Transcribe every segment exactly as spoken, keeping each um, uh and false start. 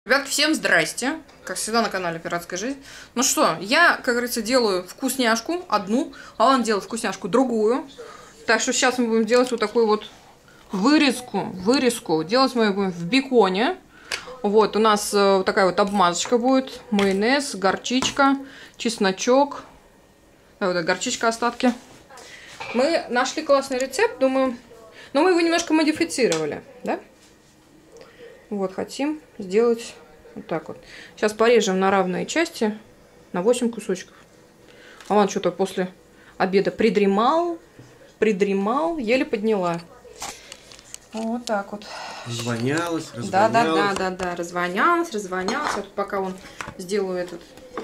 Ребятки, всем здрасте. Как всегда на канале Пиратская жизнь. Ну что, я, как говорится, делаю вкусняшку одну, а он делает вкусняшку другую. Так что сейчас мы будем делать вот такую вот вырезку. Вырезку. Делать мы будем в беконе. Вот, у нас э, вот такая вот обмазочка будет. Майонез, горчичка, чесночок. А, вот горчичка, остатки. Мы нашли классный рецепт, думаю. Но мы его немножко модифицировали, да? Вот, хотим сделать вот так вот. Сейчас порежем на равные части, на восемь кусочков. А он что-то после обеда придремал, придремал, еле подняла. Вот так вот. Развонялась, развонялась. Да, да, да, да, да, развонялась, развонялась. Вот пока он сделаю этот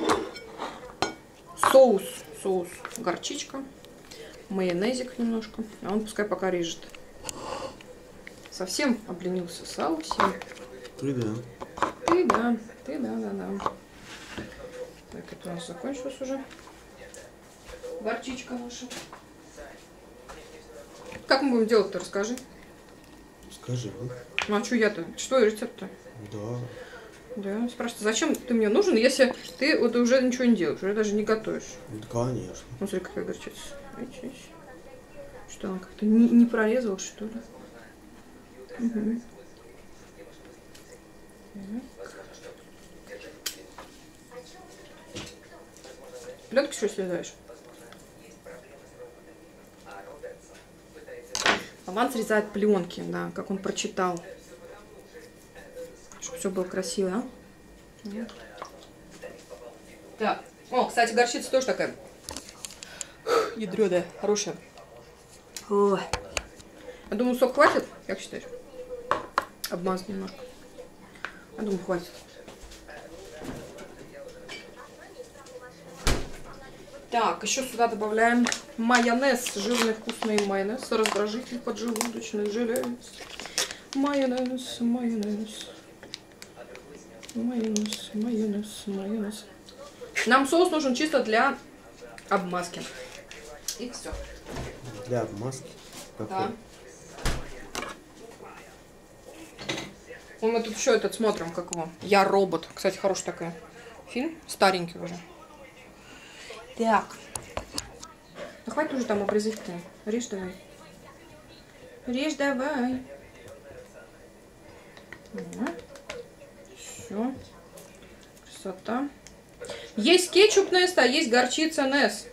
соус, соус, горчичка, майонезик немножко. А он пускай пока режет. Совсем обленился, совсем. Ты да. Ты да, ты да, да, да. Так, это у нас закончилось уже. Горчичка наша. Как мы будем делать-то, расскажи. Скажи. Ну а что я-то? Что рецепт-то? Да. Да, спрашивай, зачем ты мне нужен, если ты вот уже ничего не делаешь, уже даже не готовишь? Да, конечно. Ну смотри, какая горчица. Что, она как-то не, не прорезалась, что ли? Угу. Пленки что срезаешь? Аван срезает пленки, да, как он прочитал. Чтобы все было красиво, а? Нет. Так. О, кстати, горчица тоже такая ядрёная, хорошая. Ой. Я думаю, сок хватит, как считаешь? Обмазать немножко. Я думаю, хватит. Так, еще сюда добавляем майонез. Жирный вкусный майонез. Раздражитель поджелудочный желез. Майонез, майонез. Майонез, майонез, майонез. Нам соус нужен чисто для обмазки. И все. Для обмазки? Какой? Да. Ну, мы тут еще этот смотрим, как его. Я робот. Кстати, хороший такой фильм. Старенький уже. Так. Ну хватит уже там обрезать-то. Режь давай. Режь давай. Угу. Все. Красота. Есть кетчуп Нест, а есть горчица Нест.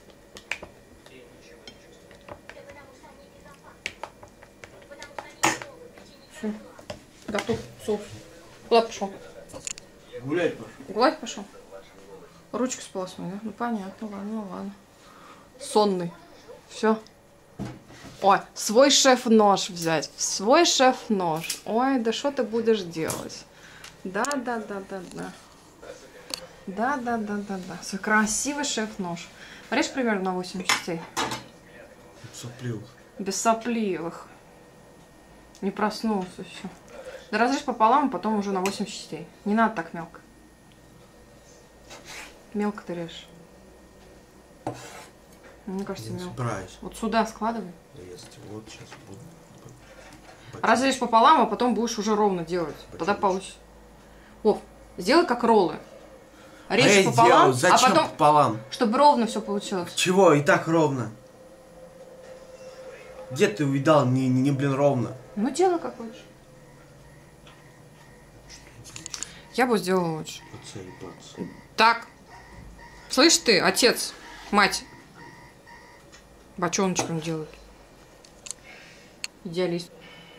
Все. Готов соус. Куда пошел? Гулять пошел. Гулять пошел? Ручку сполосной, да? Ну понятно, ладно, ну ладно. Сонный. Все. Ой, свой шеф-нож взять. Свой шеф-нож. Ой, да что ты будешь делать? Да, да, да, да, да. Да, да, да, да, да. Свой красивый шеф-нож. Режь примерно на восемь частей. Сопливых. Без сопливых. Не проснулся еще. Да разрежь пополам, а потом уже на восемь частей. Не надо так мелко. Мелко ты режешь. Мне кажется, мелко. Собираюсь. Вот сюда складывай. Вот сейчас буду. Разрежь пополам, а потом будешь уже ровно делать. Почему? Тогда получится. Вов, сделай как роллы. Режь а пополам, зачем а потом, пополам? чтобы ровно все получилось. Чего? И так ровно. Где ты увидал? Не, не, блин, ровно. Ну, делай как хочешь. Я бы сделала лучше. Так. Слышь ты, отец, мать. Бочоночком делают. Идеалист.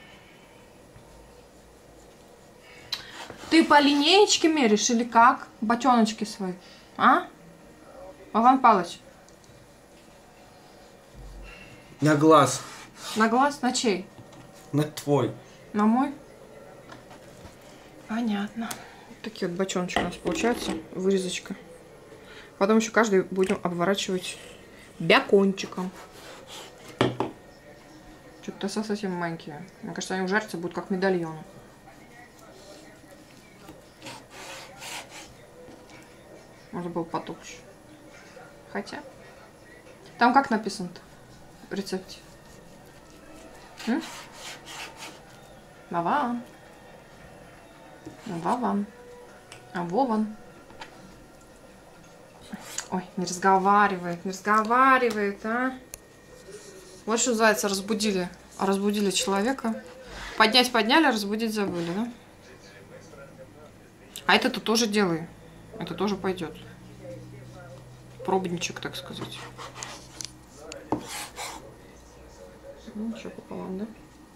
Ты по линеечке меришь или как? Бочоночки свои. А? Иван Павлович. На глаз. На глаз? На чей? На твой. На мой? Понятно. Вот такие вот бочоночки у нас получаются. Вырезочка. Потом еще каждый будем обворачивать бекончиком. Что-то совсем маленькие. Мне кажется, они ужарятся, будут как медальоны. Может было потолще. Хотя. Там как написано-то в рецепте? М? Вован. Вован. А Вован. Ой, не разговаривает, не разговаривает, а. Вот что называется, разбудили. Разбудили человека. Поднять подняли, разбудить забыли, да? А это-то тоже делай. Это тоже пойдет. Пробничек, так сказать. Ну, что пополам, да?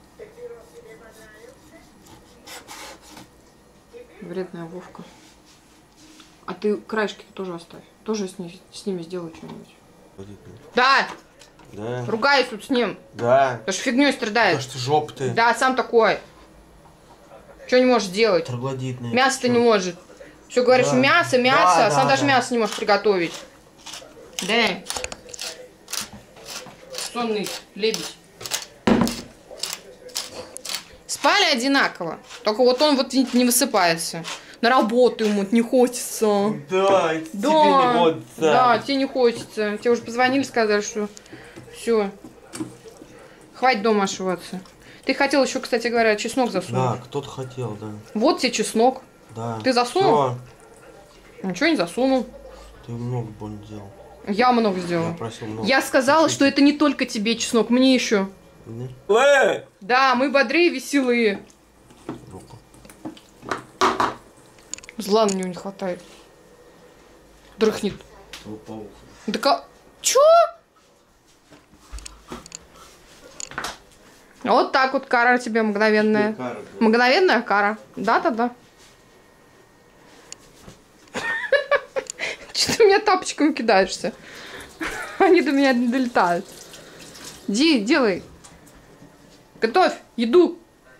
Вредная Вовка. А ты краешки тоже оставь. Тоже с, ней, с ними сделай что-нибудь. Да! Да. Ругаюсь тут с ним. Да. Потому что фигней страдает. Потому что жоп ты. Да, сам такой. Что не можешь делать? Троглодитный. Мясо-то не может. Все говоришь, Да. мясо, мясо, Да, а сам да, даже да. мясо не можешь приготовить. Да. Сонный лебедь. Спали одинаково. Только вот он вот не высыпается. На работу ему не хочется. Да, Да, тебе не хочется. да, тебе не хочется. Тебе уже позвонили, сказали, что все. Хватит дома ошиваться. Ты хотел еще, кстати говоря, чеснок засунуть. Да, кто-то хотел, да. Вот тебе чеснок. Да. Ты засунул? Всё. Ничего не засунул. Ты много больно делал. Я много сделала. Я просил много. Я сказала, что это не только тебе чеснок, мне еще. Э! Да, мы бодрые, веселые. Руку. Зла на него не хватает. Дрыхнет. Упал. Да ка... Чё? Вот так вот кара тебе мгновенная. Кара, да. Мгновенная кара. Да-да-да. Что ты меня тапочками кидаешься? Они до меня не долетают. Иди, делай. Готовь еду.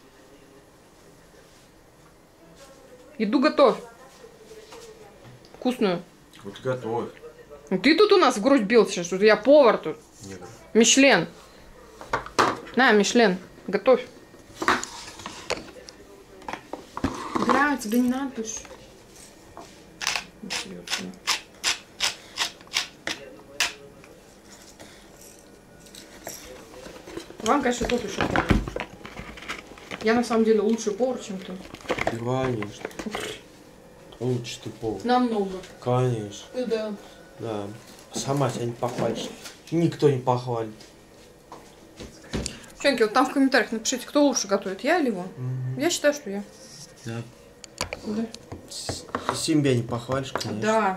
Еду готовь. Вкусную. Вот готовь. Ну, ты тут у нас в грудь бился, что я повар тут. Нет. Мишлен. На, Мишлен, готовь. Бля, тебе не надо больше. Вам, конечно, тот еще повар. Я на самом деле лучший повар, чем ты. Конечно. Лучше ты повар. Намного. Конечно. Да. Да. Сама себя не похвалишь. Никто не похвалит. Девчонки, вот там в комментариях напишите, кто лучше готовит, я или он? Угу. Я считаю, что я. Да. Да. Себя не похвалишь, конечно. Да.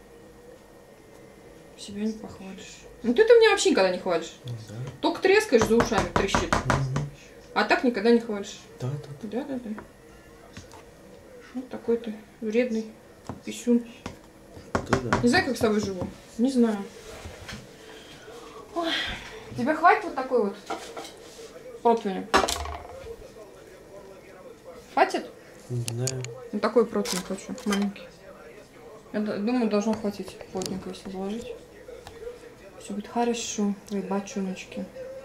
Себя не похвалишь. Ну ты-то меня вообще никогда не хвалишь. Да. Только трескаешь за ушами, трещит. Угу. А так никогда не хвалишь. Да, да. Да, да, да. Вот такой ты вредный писюн. Ты да. Не знаю, как с тобой живу. Не знаю. Ой. Тебе хватит вот такой вот противень? Хватит? Не знаю. Ну такой противень хочу, маленький. Я думаю, должно хватить плотненько, если заложить. Все будет хорошо, твои бочоночки.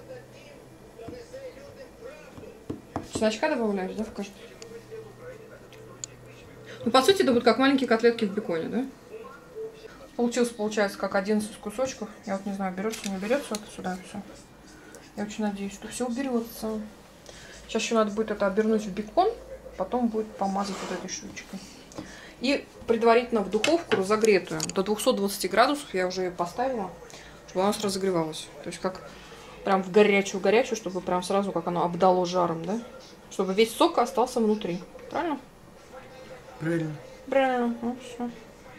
Чесночка добавляешь, да, в каждый? Ну, по сути, это будут как маленькие котлетки в беконе, да? Получилось, получается, как одиннадцать кусочков. Я вот не знаю, берется, не берется это сюда все. Я очень надеюсь, что все уберется. Сейчас еще надо будет это обернуть в бекон, потом будет помазать вот этой штучкой. И предварительно в духовку разогретую до двухсот двадцати градусов я уже ее поставила, чтобы она разогревалась. То есть как прям в горячую-горячую, чтобы прям сразу как оно обдало жаром, да? Чтобы весь сок остался внутри. Правильно? Правильно. Правильно. Ну, все.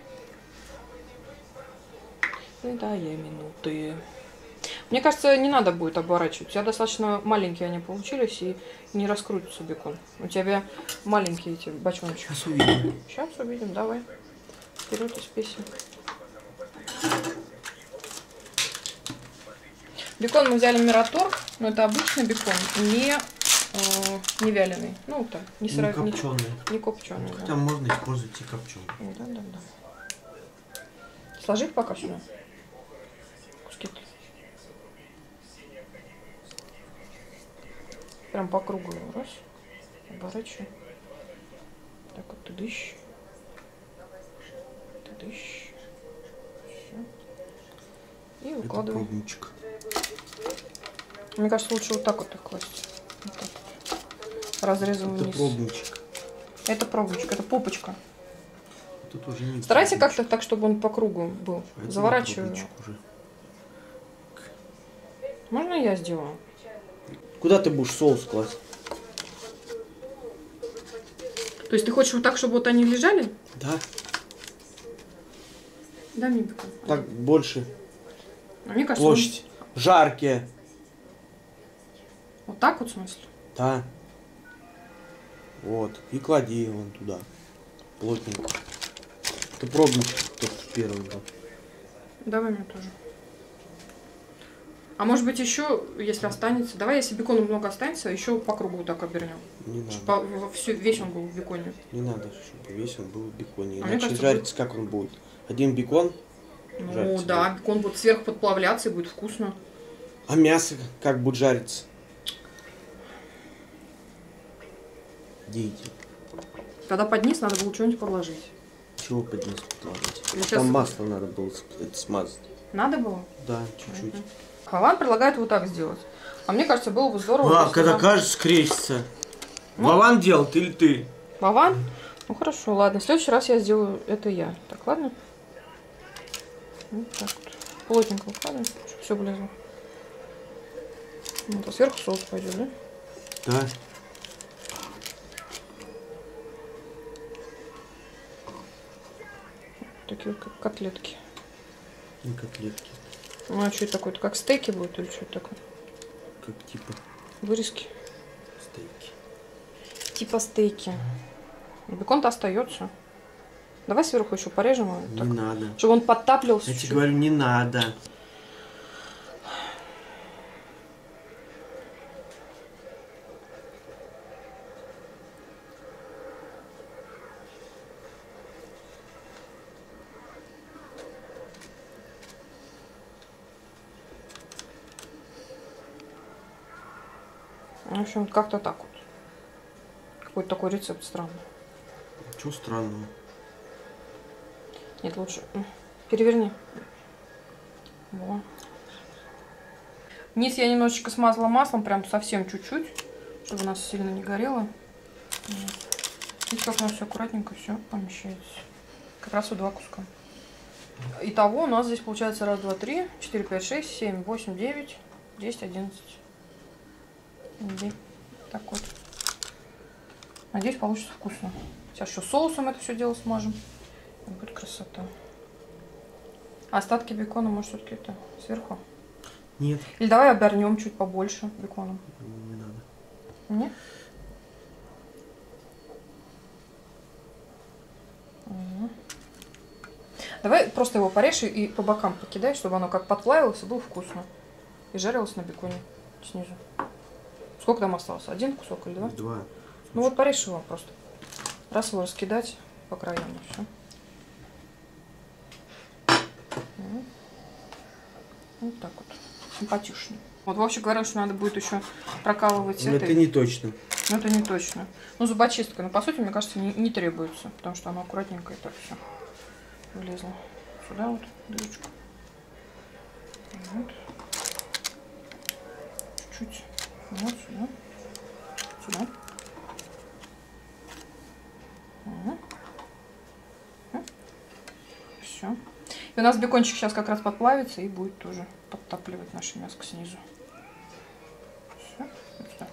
Да, я минуты. Мне кажется, не надо будет обворачивать. У тебя достаточно маленькие они получились и не раскрутится бекон. У тебя маленькие эти бочоночки. Сейчас увидим. Сейчас увидим, давай. Вперед из песен. Бекон мы взяли Мираторг, но это обычный бекон, не, э, не вяленый. Ну, так, не, Не сыра... копченый. не, не копченый. Хотя Да. можно использовать и копченый. Да, да, да. Сложи их пока сюда. Куски. Прям по кругу. Раз. Оборачиваю. Так вот, ты дышь. Ты дышь. Все. И Это выкладываю. пробничек. Мне кажется, лучше вот так вот их класть. Вот так вот. Разрезом Это вниз. пробничек. Это пробничек, это попочка. Тут уже не Старайся как-то так, чтобы он по кругу был. Это Заворачиваю. уже. Можно я сделаю? Куда ты будешь соус класть? То есть ты хочешь вот так, чтобы вот они лежали? Да. Дай мне бекон. Так больше. А мне кажется, Площадь. Он... Жаркие. Вот так вот в смысле? Да. Вот. И клади его туда. Плотненько. Ты пробуй тот первый был. Давай мне тоже. А может быть еще, если останется, давай, если бекона много останется, еще по кругу вот так обернем. Не надо. По, все, весь он был в беконе. Не надо, чтобы весь он был в беконе. А Иначе кажется, жарится, будет... как он будет. Один бекон. Ну да, будет. Бекон будет сверху подплавляться и будет вкусно. А мясо как будет жариться? Деятель. Когда под низ надо было что-нибудь подложить. Чего под низ подложить? Я Там сейчас... масло надо было это смазать. Надо было? Да, чуть-чуть. Uh-huh. Вован предлагает вот так сделать. А мне кажется, было бы здорово. А, когда нам... кажется, скрестится. Ну, Вован делает или ты? Вован? Ну хорошо, ладно. В следующий раз я сделаю это я. Так, ладно? Вот так вот. Плотненько укладываем, чтобы все влезло. Вот, а сверху соус пойдет, да? Да. Такие вот как котлетки. Не котлетки. Ну а что это такое? Это как стейки будут или что это такое? Как типа Вырезки. стейки. Типа стейки. Бекон-то остается. Давай сверху еще порежем его. Не так, надо. чтобы он подтапливался. Я тебе говорю, не надо. В общем, как-то так вот. Какой-то такой рецепт странный. Чего странного? Нет, лучше переверни. Во. Низ я немножечко смазала маслом, прям совсем чуть-чуть, чтобы у нас сильно не горело. Видите, как у нас все аккуратненько все помещается. Как раз в два куска. Итого у нас здесь получается раз, два, три, четыре, пять, шесть, семь, восемь, девять, десять, одиннадцать. Так вот. Надеюсь, получится вкусно. Сейчас еще соусом это все дело смажем. Будет красота. Остатки бекона, может, все-таки это сверху? Нет. Или давай обернем чуть побольше беконом. Не надо. Нет? Угу. Давай просто его порежь и по бокам покидай, чтобы оно как подплавилось и было вкусно. И жарилось на беконе снизу. Сколько там осталось? Один кусок или два? Два. Ну вот порежь его просто. Раз его раскидать по краям и все. Вот так вот. Симпатичнее. Вот Вовчик говорил, что надо будет еще прокалывать Но этой. это не точно. Ну это не точно. Ну зубочисткой. Но по сути, мне кажется, не, не требуется. Потому что оно аккуратненько и так все влезло. Сюда вот дырочку. Вот. Чуть-чуть. Вот сюда. Сюда. Угу. Все. И у нас бекончик сейчас как раз подплавится и будет тоже подтапливать наше мяско снизу. Все. Вот сюда.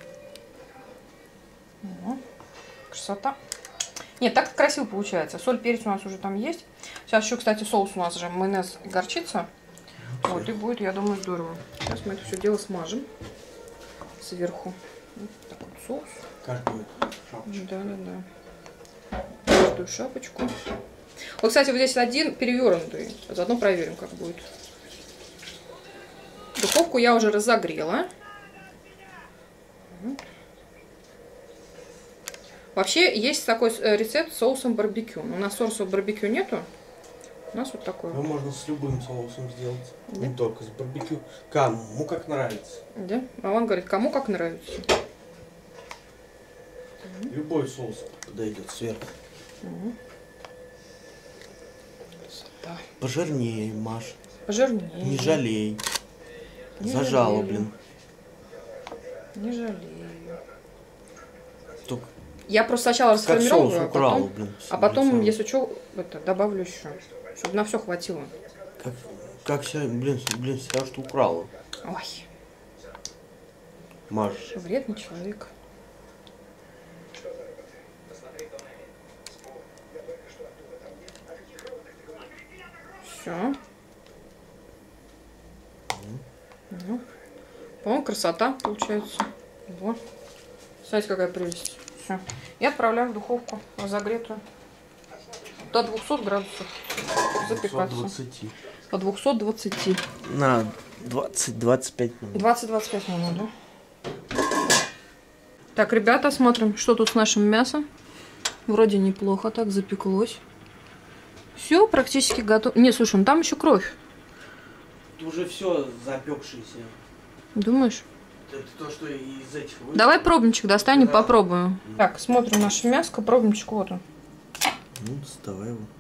Угу. Красота. Нет, так красиво получается. Соль, перец у нас уже там есть. Сейчас еще, кстати, соус у нас же майонез и горчица. Okay. Вот, и будет, я думаю, здорово. Сейчас мы это все дело смажем сверху. Вот такой вот соус. Каждую шапочку. Да, да, да. Каждую шапочку. Вот, кстати, вот здесь один перевернутый. Заодно проверим, как будет. Духовку я уже разогрела. Вообще, есть такой рецепт с соусом барбекю. У нас соуса барбекю нету. У нас вот такой. Его можно с любым соусом сделать. Да? Не только с барбекю. Кому как нравится. Да? А он говорит, кому как нравится. Любой соус подойдет сверху. Угу. Пожирнее, Маш. Пожирнее. Не жалей. Не Зажала, жалею. блин. Не жалею. Только Я просто сначала Как соус расформировываю, а украл, потом, блин. а потом блин, если что, это, добавлю еще. Чтобы на все хватило. Как, как себя, блин, блин, себя что украла. Ой, Мажешь. вредный человек. Все. Ну, по-моему, красота получается. Вот. Смотрите, какая прелесть. Все. И отправляю в духовку разогретую. До двухсот градусов запекаться. двадцать. По двухсот двадцати. На двадцать-двадцать пять минут. двадцать-двадцать пять минут, да? Так, ребята, смотрим, что тут с нашим мясом. Вроде неплохо так запеклось. Все практически готово. Не, слушай, ну там еще кровь. Уже все запекшееся. Думаешь? Это то, что из этих... Давай пробничек достанем, Да. попробуем. Так, смотрим наше мяско, пробничек, вот он. Ну, доставай его.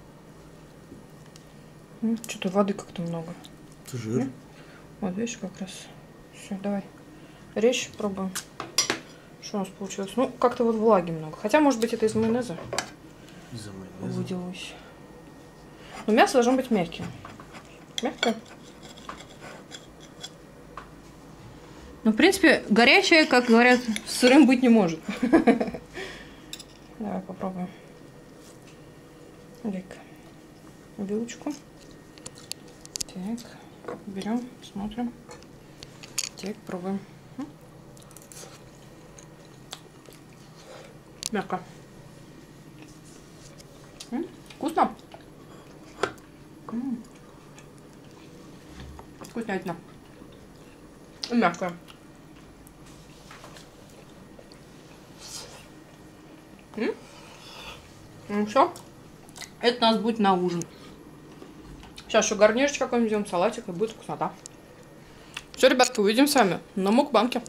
Что-то воды как-то много. Это жир. Да? Вот, видишь, как раз. Все, давай. Режь, пробуем. Что у нас получилось? Ну, как-то вот влаги много. Хотя, может быть, это из майонеза Из-за майонеза. выделалось. Но мясо должно быть мягким. Мягкое. Ну, в принципе, горячее, как говорят, сырым быть не может. Давай попробуем. Дай-ка вилочку. Так, берем, смотрим. Так, пробуем. Мягко. М, вкусно. М. Вкуснятина. И мягкое. М? Ну все. Это у нас будет на ужин. Сейчас еще гарнирчик какой-нибудь сделаем, салатик, и будет вкуснота. Все, ребятки, увидим с вами на мукбанке.